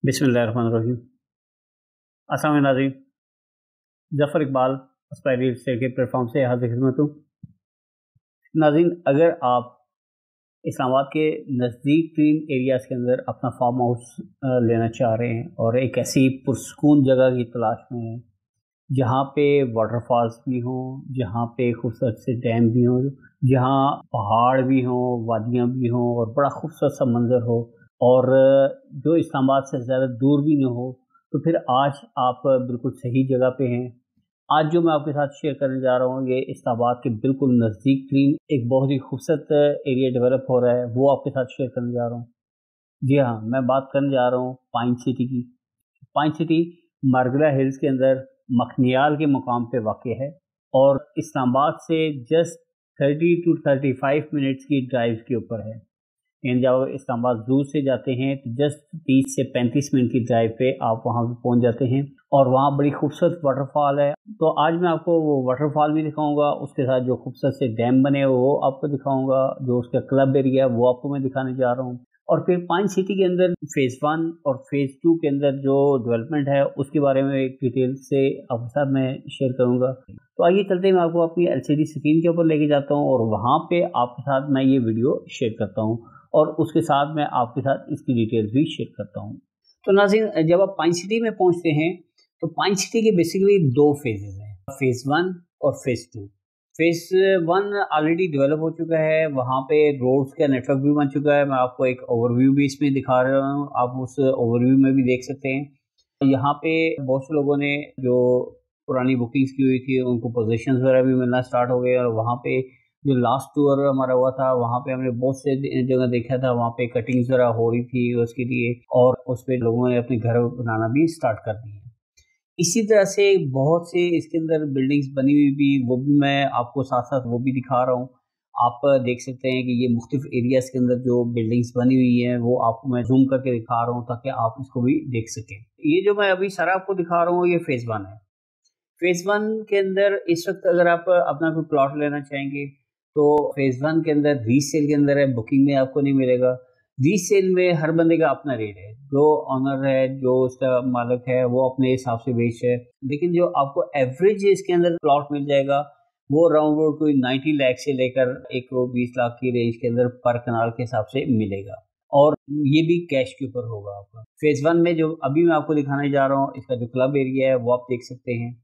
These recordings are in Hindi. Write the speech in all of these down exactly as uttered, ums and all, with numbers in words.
बिस्मिल्लाहिर्रहमानिर्रहीम। अस्सलाम वालेकुम नाज़रीन, ज़फ़र इकबाल अस्पायरी स्टेट के प्लेटफॉर्म से हाजिर खिदमत हूँ। नाज़रीन, अगर आप इस्लामाबाद के नज़दीक तीन एरियाज़ के अंदर अपना फार्म हाउस लेना चाह रहे हैं और एक ऐसी पुरसकून जगह की तलाश में हैं जहाँ पे वाटरफॉल्स भी हों, जहाँ पे खूबसूरत से डैम भी हों, जहाँ पहाड़ भी हों, वादियाँ भी हों और बड़ा खूबसूरत सा मंज़र हो और जो इस्लामाबाद से ज़्यादा दूर भी ना हो, तो फिर आज आप बिल्कुल सही जगह पे हैं। आज जो मैं आपके साथ शेयर करने जा रहा हूँ, ये इस्लामाबाद के बिल्कुल नज़दीक तीन एक बहुत ही खूबसूरत एरिया डेवलप हो रहा है, वो आपके साथ शेयर करने जा रहा हूँ। जी हाँ, मैं बात करने जा रहा हूँ पाइन सिटी की। पाइन सिटी मारगला हिल्स के अंदर मखनियाल के मुकाम पे वाक़ है और इस्लामाबाद से जस्ट तीस टू पैंतीस मिनट्स की ड्राइव के ऊपर है। यानी जब इस्लामाबाद ज़ू से जाते हैं तो जस्ट तीस से पैंतीस मिनट की ड्राइव पे आप वहाँ पे पहुँच जाते हैं और वहाँ बड़ी खूबसूरत वाटरफॉल है। तो आज मैं आपको वो वाटरफॉल भी दिखाऊंगा, उसके साथ जो खूबसूरत से डैम बने वो आपको दिखाऊंगा, जो उसका क्लब एरिया है वो आपको मैं दिखाने जा रहा हूँ। और फिर पाइन सिटी के अंदर फ़ेज़ वन और फ़ेज़ टू के अंदर जो डेवलपमेंट है उसके बारे में एक डिटेल से आपके साथ मैं शेयर करूँगा। तो आइए चलते हैं, मैं आपको अपनी एलसीडी स्क्रीन के ऊपर लेके जाता हूँ और वहाँ पे आपके साथ मैं ये वीडियो शेयर करता हूँ और उसके साथ मैं आपके साथ इसकी डिटेल्स भी शेयर करता हूँ। तो नाज़रीन, जब आप पाइन सिटी में पहुँचते हैं तो पाइन सिटी के बेसिकली दो फेजेज़ हैं, फ़ेज़ वन और phase two. Phase one already develop हो चुका है, वहाँ पे रोड्स का नेटवर्क भी बन चुका है। मैं आपको एक ओवरव्यू भी इसमें दिखा रहा हूँ, आप उस ओवरव्यू में भी देख सकते हैं। यहाँ पे बहुत से लोगों ने जो पुरानी बुकिंग्स की हुई थी उनको पोजीशंस वगैरह भी मिलना स्टार्ट हो गए और वहाँ पे जो लास्ट टूर हमारा हुआ था वहाँ पे हमने बहुत से जगह देखा था, वहाँ पे कटिंग्स वगैरह हो रही थी उसके लिए और उस पर लोगों ने अपने घर बनाना भी स्टार्ट कर दिए। इसी तरह से बहुत से इसके अंदर बिल्डिंग्स बनी हुई भी, वो भी मैं आपको साथ साथ वो भी दिखा रहा हूँ। आप देख सकते हैं कि ये मुख्तलिफ एरियाज़ के अंदर जो बिल्डिंग्स बनी हुई हैं वो आपको मैं जूम करके दिखा रहा हूँ ताकि आप इसको भी देख सकें। ये जो मैं अभी सारा आपको दिखा रहा हूँ ये फ़ेज़ वन है। फ़ेज़ वन के अंदर इस वक्त अगर आप अपना कोई प्लॉट लेना चाहेंगे तो फ़ेज़ वन के अंदर रीसेल के अंदर है, बुकिंग में आपको नहीं मिलेगा। रीसेल में हर बंदे का अपना रेट है, जो ऑनर है, जो उसका मालिक है वो अपने हिसाब से बेच है। लेकिन जो आपको एवरेज इसके अंदर प्लॉट मिल जाएगा वो राउंड रोड कोई नब्बे लाख से लेकर एक करोड़ बीस लाख की रेंज के अंदर पर कनाल के हिसाब से मिलेगा और ये भी कैश के ऊपर होगा आपका। फ़ेज़ वन में जो अभी मैं आपको दिखाने जा रहा हूँ इसका जो क्लब एरिया है वो आप देख सकते हैं।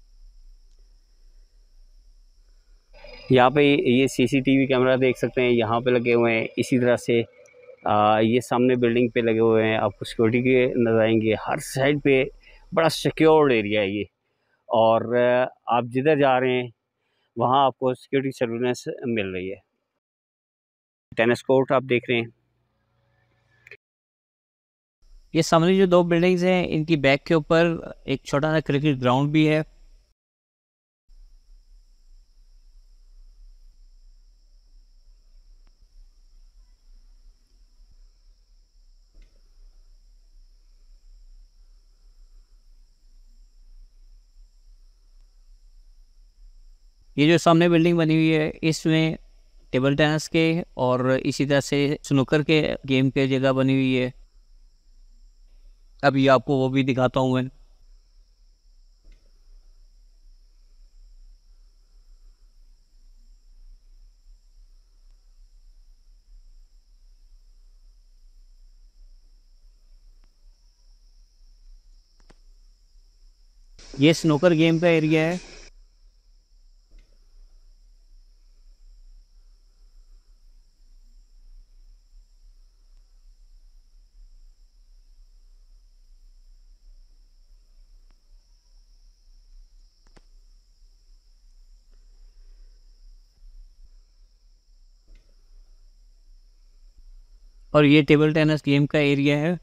यहाँ पे ये सीसीटीवी कैमरा देख सकते हैं, यहाँ पे लगे हुए हैं। इसी तरह से आ, ये सामने बिल्डिंग पे लगे हुए हैं, आपको सिक्योरिटी के नजर आएंगे। हर साइड पे बड़ा सिक्योर्ड एरिया है ये और आप जिधर जा रहे हैं वहाँ आपको सिक्योरिटी सर्विलेंस मिल रही है। टेनिस कोर्ट आप देख रहे हैं। ये सामने जो दो बिल्डिंग्स हैं इनकी बैक के ऊपर एक छोटा सा क्रिकेट ग्राउंड भी है। ये जो सामने बिल्डिंग बनी हुई है इसमें टेबल टेनिस के और इसी तरह से स्नूकर के गेम के जगह बनी हुई है। अभी आपको वो भी दिखाता हूँ मैं। ये स्नूकर गेम का एरिया है। और ये टेबल टेनिस गेम का एरिया है।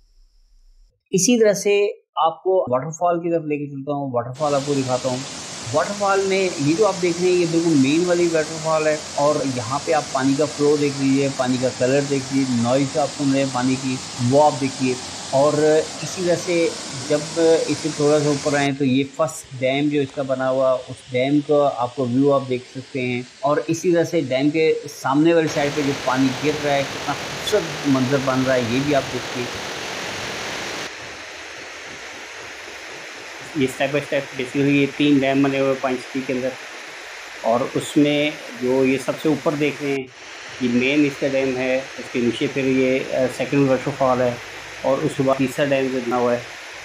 इसी तरह से आपको वाटरफॉल की तरफ लेके चलता हूँ, वाटरफॉल आपको दिखाता हूँ। वाटरफॉल में ये जो आप देख रहे हैं ये बिल्कुल मेन वाली वाटरफॉल है और यहाँ पे आप पानी का फ्लो देख लीजिए, पानी का कलर देख लीजिए, नॉइज़ आप सुन रहे हैं पानी की वो आप देखिए। और इसी वजह से जब इसे थोड़ा सा ऊपर आए तो ये फर्स्ट डैम जो इसका बना हुआ उस डैम का आपको व्यू आप देख सकते हैं। और इसी वजह से डैम के सामने वाली साइड पे जो पानी गिर रहा है कितना खूबसूरत मंजर बन रहा है ये भी आप देखिए। ये स्टेप बाय स्टेप बेसिकली ये तीन डैम बने हुए पाइन सिटी के अंदर और उसमें जो ये सबसे ऊपर देख रहे हैं ये मेन इसका डैम है, उसके नीचे फिर ये सेकंड वाटरफॉल है और उसके बाद तीसरा डैम जो बना हुआ है।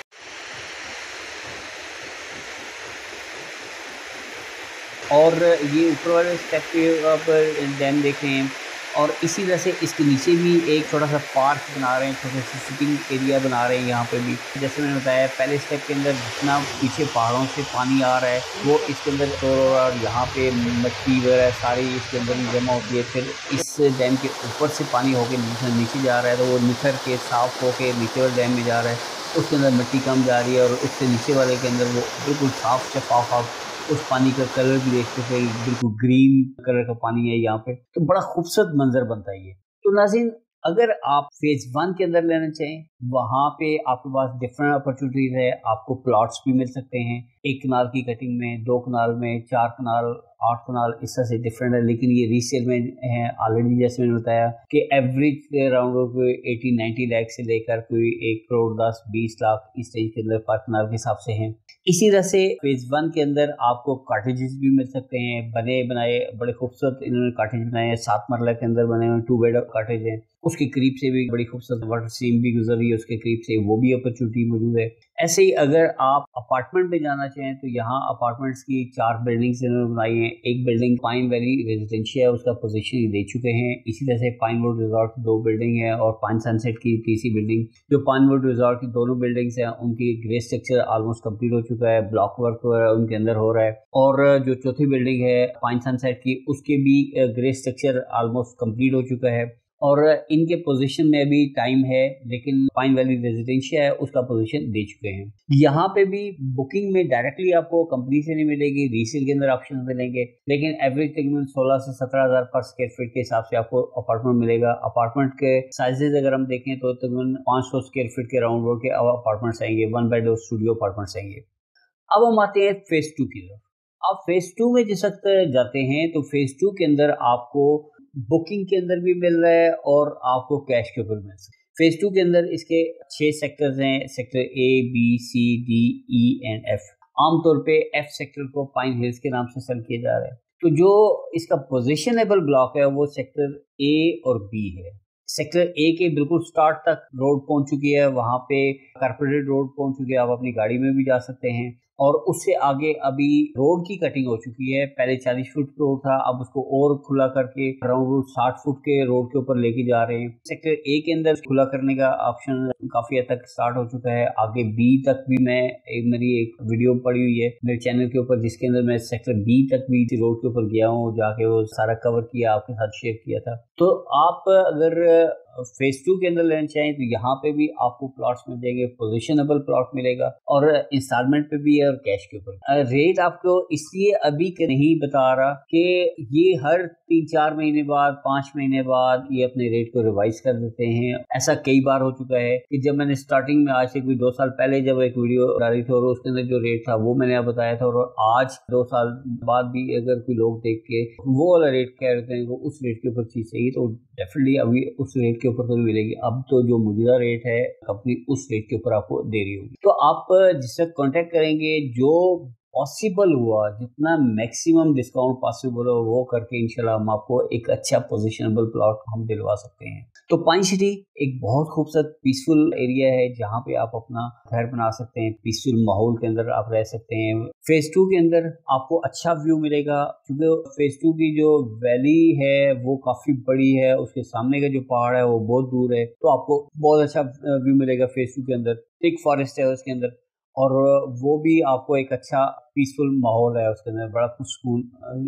और ये ऊपर वाले स्टेप पे आप डैम देख रहे हैं और इसी वजह से इसके नीचे भी एक छोटा सा पार्क बना रहे हैं, छोटे से सिटिंग एरिया बना रहे हैं यहाँ पे भी। जैसे मैंने बताया पहले स्टेप के अंदर जितना पीछे पहाड़ों से पानी आ रहा है वो इसके अंदर और यहाँ पे मिट्टी वगैरह सारी इसके अंदर ही जमा होती है। फिर इस डैम के ऊपर से पानी होके नीचे नीचे जा रहा है तो वो निखर के साफ होके नीचे वाले डैम में जा रहा है, उसके अंदर मिट्टी कम जा रही है और उससे नीचे वाले के अंदर वो बिल्कुल साफ शफाफ आप उस पानी का कलर भी देखते थे, बिल्कुल ग्रीन कलर का पानी है यहाँ पे, तो बड़ा खूबसूरत मंजर बनता है ये। तो नाज़रीन अगर आप फेज़ वन के अंदर लेना चाहें वहाँ पे आपके पास डिफरेंट अपॉर्चुनिटीज़ है, आपको प्लॉट्स भी मिल सकते हैं, एक कनाल की कटिंग में, दो कनाल में, चार कनाल, आठ कनाल, इस तरह से डिफरेंट है। लेकिन ये रीसेल में है ऑलरेडी, जैसे मैंने बताया कि एवरेज अराउंड कोई एटी नाइन्टी लाख से लेकर कोई एक करोड़ दस बीस लाख इस रेंज के अंदर पर कनाल के हिसाब से हैं। इसी तरह से फेज वन के अंदर आपको कॉटेजेस भी मिल सकते हैं, बने बनाए बड़े खूबसूरत इन्होंने कॉटेज बनाए हैं, सात मरला के अंदर बने हुए टू बेड कॉटेज हैं, उसके करीब से भी बड़ी खूबसूरत वाटर स्ट्रीम भी गुजर रही है उसके करीब से, वो भी अपॉर्चुनिटी मौजूद है। ऐसे ही अगर आप अपार्टमेंट में जाना चाहें तो यहाँ अपार्टमेंट्स की चार बिल्डिंग्स इन्होंने बनाई हैं। एक बिल्डिंग पाइन वैली रेजिडेंशियल है, उसका पोजीशन दे चुके हैं। इसी तरह से पाइनवुड रिजॉर्ट की दो बिल्डिंग है और पाइन सनसेट की तीसरी बिल्डिंग, जो पाइनवुड रिजॉर्ट की दोनों बिल्डिंग्स हैं उनकी ग्रे स्ट्रक्चर ऑलमोस्ट कंप्लीट हो चुका है, ब्लॉक वर्क उनके अंदर हो रहा है। और जो चौथी बिल्डिंग है पाइन सनसेट की उसके भी ग्रे स्ट्रक्चर ऑलमोस्ट कंप्लीट हो चुका है और इनके पोजीशन में अभी टाइम है, लेकिन पाइन वैली रेजिडेंशियल है उसका पोजीशन दे चुके हैं। यहाँ पे भी बुकिंग में डायरेक्टली आपको कंपनी से नहीं मिलेगी, रीसेल के अंदर ऑप्शन मिलेंगे, लेकिन एवरेज तकरीबन सोलह से सत्रह हजार पर स्क्वायर फीट के हिसाब से आपको अपार्टमेंट मिलेगा। अपार्टमेंट के साइजेज अगर हम देखें तो तकरीबन पाँच सौ स्क्वायर फीट के राउंड रोड के अपार्टमेंट्स आएंगे, वन बेड और स्टूडियो अपार्टमेंट्स आएंगे। अब हम आते हैं फेज टू की तरफ। आप फेज टू में जिस वक्त जाते हैं तो फेज टू के अंदर आपको बुकिंग के अंदर भी मिल रहा है और आपको कैश के ऊपर मिल सकता है। फेज टू के अंदर इसके छह सेक्टर्स हैं, sector A B C D E and F. आमतौर पे एफ सेक्टर को पाइन हिल्स के नाम से सेल किया जा रहा है। तो जो इसका पोजिशनेबल ब्लॉक है वो सेक्टर ए और बी है। सेक्टर ए के बिल्कुल स्टार्ट तक रोड पहुंच चुकी है, वहां पे कारपोरेटेड रोड पहुंच चुकी है, आप अपनी गाड़ी में भी जा सकते हैं। और उससे आगे अभी रोड की कटिंग हो चुकी है, पहले चालीस फुट रोड था, अब उसको और खुला करके अराउंड साठ फुट के रोड के ऊपर लेके जा रहे हैं। सेक्टर ए के अंदर खुला करने का ऑप्शन काफी हद तक स्टार्ट हो चुका है। आगे बी तक भी मैं एक मेरी एक वीडियो पड़ी हुई है मेरे चैनल के ऊपर जिसके अंदर मैं सेक्टर बी तक भी रोड के ऊपर गया हूँ, जाके वो सारा कवर किया, आपके साथ शेयर किया था। तो आप अगर फेज टू के अंदर लेना चाहें तो यहाँ पे भी आपको प्लॉट्स मिल जाएंगे, पोजिशनेबल प्लॉट मिलेगा और इंस्टॉलमेंट पे भी है और कैश के ऊपर। रेट आपको इसलिए अभी नहीं बता रहा कि ये हर तीन चार महीने बाद पाँच महीने बाद ये अपने रेट को रिवाइज कर देते हैं। ऐसा कई बार हो चुका है कि जब मैंने स्टार्टिंग में आज से कोई दो साल पहले जब एक वीडियो डाली थी और उसके अंदर जो रेट था वो मैंने आप बताया था, और आज दो साल बाद भी अगर कोई लोग देख के वो वाला रेट कह रहे हैं उस रेट के ऊपर चीज चाहिए तो डेफिनेटली अभी उस रेट के ऊपर तो मिलेगी। अब तो जो मौजूदा रेट है कंपनी उस रेट के ऊपर आपको दे रही होगी। तो आप जिससे कांटेक्ट करेंगे जो पॉसिबल हुआ, जितना मैक्सिमम डिस्काउंट पॉसिबल हो वो करके इंशाल्लाह हम आपको एक अच्छा पोजिशनेबल प्लॉट हम दिलवा सकते हैं। तो पाइन सिटी एक बहुत खूबसूरत पीसफुल एरिया है जहाँ पे आप अपना घर बना सकते हैं, पीसफुल माहौल के अंदर आप रह सकते हैं। फेज टू के अंदर आपको अच्छा व्यू मिलेगा क्योंकि फेज टू की जो वैली है वो काफी बड़ी है, उसके सामने का जो पहाड़ है वो बहुत दूर है, तो आपको बहुत अच्छा व्यू मिलेगा फेज टू के अंदर। थिक फॉरेस्ट है उसके अंदर और वो भी आपको एक अच्छा पीसफुल माहौल है उसके अंदर, बड़ा सुकून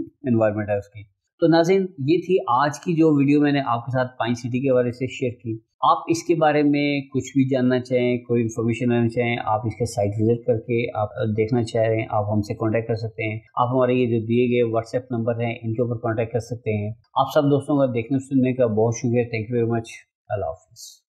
एनवायरनमेंट है उसकी। तो नाज़रीन ये थी आज की जो वीडियो मैंने आपके साथ पाइन सिटी के बारे से शेयर की। आप इसके बारे में कुछ भी जानना चाहें, कोई इन्फॉर्मेशन लेना चाहें, आप इसके साइट विजिट करके आप देखना चाह रहे हैं, आप हमसे कांटेक्ट कर सकते हैं। आप हमारे ये जो दिए गए व्हाट्सएप नंबर हैं इनके ऊपर कांटेक्ट कर सकते हैं। आप सब दोस्तों का देखने सुनने का बहुत शुक्रिया। Thank you very much. अल्लाह हाफिज़।